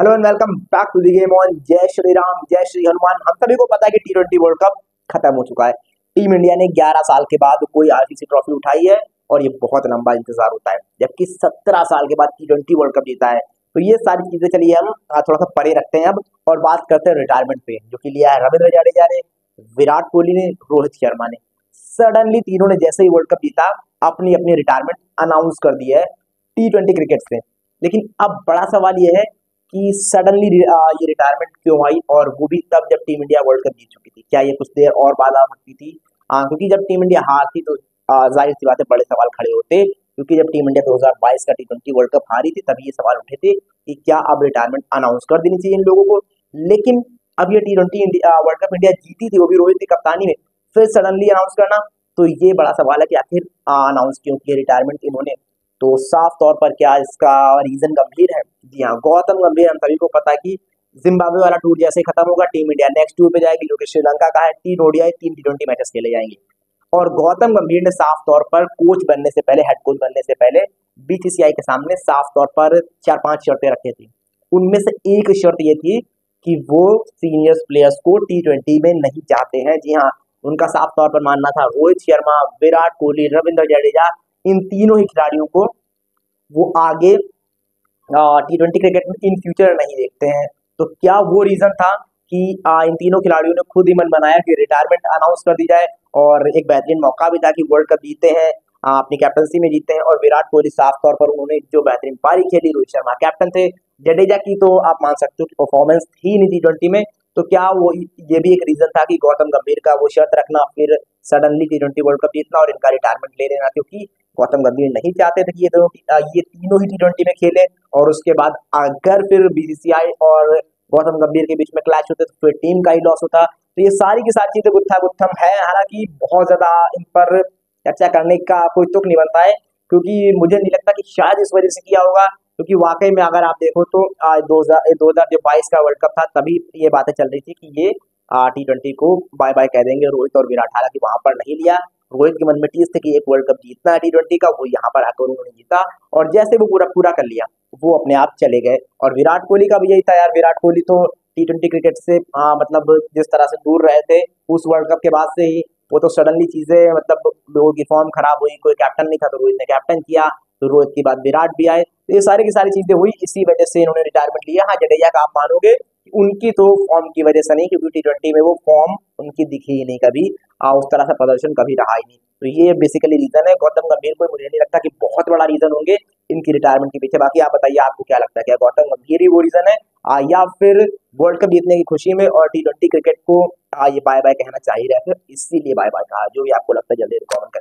Hello and welcome back to the game on जय श्री राम जय श्री हनुमान। हम सभी को पता है कि टी20 वर्ल्ड कप खत्म हो चुका है। टीम इंडिया ने 11 साल के बाद कोई आईसीसी ट्रॉफी उठाई है और ये बहुत लंबा इंतजार होता है, जबकि 17 साल के बाद टी20 वर्ल्ड कप जीता है। तो ये सारी चीजें चलिए हम थोड़ा सा परे रखते हैं अब और बात करते हैं रिटायरमेंट पे, जो कि लिया है रविंद्र जडेजा ने, विराट कोहली ने, रोहित शर्मा ने। सडनली तीनों ने जैसे ही वर्ल्ड कप जीता अपनी अपनी रिटायरमेंट अनाउंस कर दी है टी20 क्रिकेट से। लेकिन अब बड़ा सवाल ये है कि सडनली ये रिटायरमेंट क्यों आई, और वो भी तब जब टीम इंडिया वर्ल्ड कप जीत चुकी थी। क्या ये कुछ देर और बाद आ सकती थी? क्योंकि जब टीम इंडिया हारती तो जाहिर सी बात है बड़े सवाल खड़े होते, क्योंकि जब टीम इंडिया 2022 का टी20 वर्ल्ड कप हारी थी तभी ये सवाल उठे थे कि क्या अब रिटायरमेंट अनाउंस कर देनी चाहिए इन लोगों को। लेकिन अब ये टी20 वर्ल्ड कप इंडिया जीती थी, वो भी रोहित की कप्तानी में, फिर सडनली अनाउंस करना, तो ये बड़ा सवाल है कि आखिर अनाउंस क्यों किया रिटायरमेंट इन्होंने। तो साफ तौर पर क्या इसका रीजन गंभीर है? जी हाँ, गौतम गंभीर, हम सभी को पता है कि जिम्बाब्वे वाला टूर जैसे खत्म होगा, टीम इंडिया नेक्स्ट टूर पे जाएगी, जो कि श्रीलंका का है। 3 ODI 3 T20 मैचेस खेले जाएंगे। और गौतम गंभीर ने साफ तौर पर कोच बनने से पहले, हेड कोच बनने से पहले बीसीसीआई के सामने साफ तौर पर 4-5 शर्तें रखी थी। उनमें से एक शर्त ये थी कि वो सीनियर्स प्लेयर्स को टी20 में नहीं चाहते हैं। जी हाँ, उनका साफ तौर पर मानना था रोहित शर्मा, विराट कोहली, रविंद्र जडेजा, इन तीनों ही खिलाड़ियों को वो आगे टी20 क्रिकेट में इन फ्यूचर नहीं देखते हैं। तो क्या वो रीजन था कि इन तीनों खिलाड़ियों ने खुद ही मन बनाया कि रिटायरमेंट अनाउंस कर दी जाए, और एक बेहतरीन मौका भी था कि वर्ल्ड कप जीते हैं, अपनी कैप्टनसी में जीते हैं। और विराट कोहली साफ तौर पर उन्होंने जो बेहतरीन पारी खेली, रोहित शर्मा कैप्टन थे, जडेजा की तो आप मान सकते हो कि परफॉर्मेंस थी नहीं टी20 में। तो क्या वो ये भी एक रीजन था कि गौतम गंभीर का वो शर्त रखना, फिर सडनली टी20 वर्ल्ड कप जीतना और इनका रिटायरमेंट ले लेना, क्योंकि गौतम गंभीर नहीं चाहते थे कि ये तीनों ही टी20 में खेले। और उसके बाद अगर फिर बीसीसीआई और गौतम गंभीर के बीच में क्लैश होते तो फिर टीम का ही लॉस होता। तो ये सारी की सारी चीजें गुत्था गुत्थम है। हालांकि बहुत ज्यादा इन पर चर्चा करने का कोई तुक नहीं बनता है, क्योंकि मुझे नहीं लगता कि शायद इस वजह से किया होगा, क्योंकि वाकई में अगर आप देखो तो 2022 का वर्ल्ड कप था, तभी ये बातें चल रही थी कि ये टी20 को बाय बाय कह देंगे रोहित और विराट। हालांकि वहां पर नहीं लिया। रोहित के मन में चीज थी कि एक वर्ल्ड कप जीतना है टी20 का, वो यहाँ पर आकर उन्होंने जीता, और जैसे वो पूरा पूरा कर लिया वो अपने आप चले गए। और विराट कोहली का भी यही था यार। विराट कोहली तो टी20 क्रिकेट से मतलब जिस तरह से दूर रहे थे उस वर्ल्ड कप के बाद से ही, वो तो सडनली चीजें, मतलब लोगों की फॉर्म खराब हुई, कोई कैप्टन नहीं था तो रोहित ने कैप्टन किया, तो रोहित के बाद विराट भी आए, तो ये सारी की सारी चीजें हुई, इसी वजह से इन्होंने रिटायरमेंट लिया। हाँ, जडेजा का आप मानोगे उनकी तो फॉर्म की वजह से नहीं, क्योंकि टी20 में वो फॉर्म उनकी दिखी ही नहीं कभी, उस तरह से प्रदर्शन कभी रहा ही नहीं। तो ये बेसिकली रीजन है। गौतम गंभीर को मुझे नहीं लगता कि बहुत बड़ा रीजन होंगे इनकी रिटायरमेंट के पीछे। बाकी आप बताइए, आपको क्या लगता है, क्या गौतम गंभीर ही वो रीजन है, या फिर वर्ल्ड कप जीतने की खुशी में और टी20 क्रिकेट को ये बाय बाय कहना चाहिए, फिर इसीलिए बाय बाय कहा? जो भी आपको लगता है जल्दी कमेंट